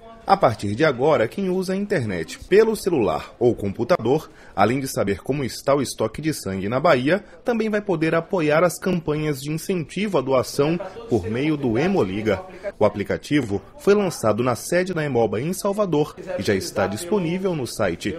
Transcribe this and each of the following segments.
A partir de agora, quem usa a internet pelo celular ou computador, além de saber como está o estoque de sangue na Bahia, também vai poder apoiar as campanhas de incentivo à doação por meio do Hemoliga. O aplicativo foi lançado na sede da Hemoba em Salvador e já está disponível no site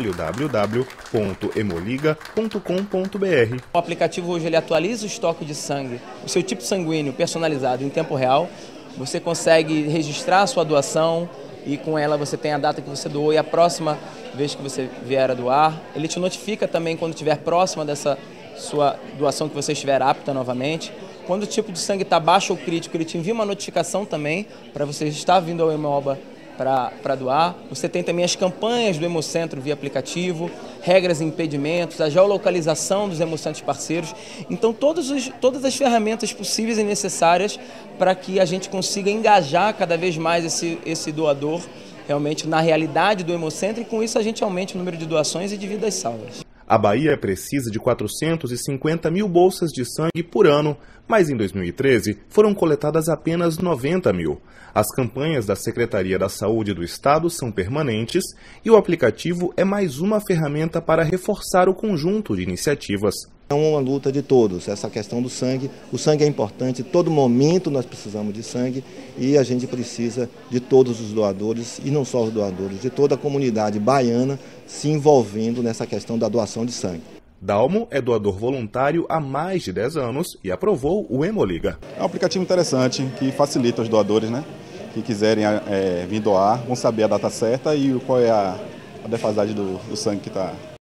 www.hemoliga.com.br. O aplicativo hoje ele atualiza o estoque de sangue, o seu tipo sanguíneo personalizado em tempo real. Você consegue registrar a sua doação e com ela você tem a data que você doou e a próxima vez que você vier a doar. Ele te notifica também quando estiver próxima dessa sua doação que você estiver apta novamente. Quando o tipo de sangue está baixo ou crítico, ele te envia uma notificação também para você estar vindo ao Hemoba para doar. Você tem também as campanhas do Hemocentro via aplicativo, regras e impedimentos, a geolocalização dos hemocentros parceiros. Então, todas as ferramentas possíveis e necessárias para que a gente consiga engajar cada vez mais esse doador realmente na realidade do Hemocentro e com isso a gente aumente o número de doações e de vidas salvas. A Bahia precisa de 450 mil bolsas de sangue por ano, mas em 2013 foram coletadas apenas 90 mil. As campanhas da Secretaria da Saúde do Estado são permanentes e o aplicativo é mais uma ferramenta para reforçar o conjunto de iniciativas. É uma luta de todos, essa questão do sangue. O sangue é importante, todo momento nós precisamos de sangue e a gente precisa de todos os doadores, e não só os doadores, de toda a comunidade baiana se envolvendo nessa questão da doação de sangue. Dalmo é doador voluntário há mais de 10 anos e aprovou o Hemoliga. É um aplicativo interessante que facilita os doadores, né? Que quiserem vir doar, vão saber a data certa e qual é a defasagem do sangue que está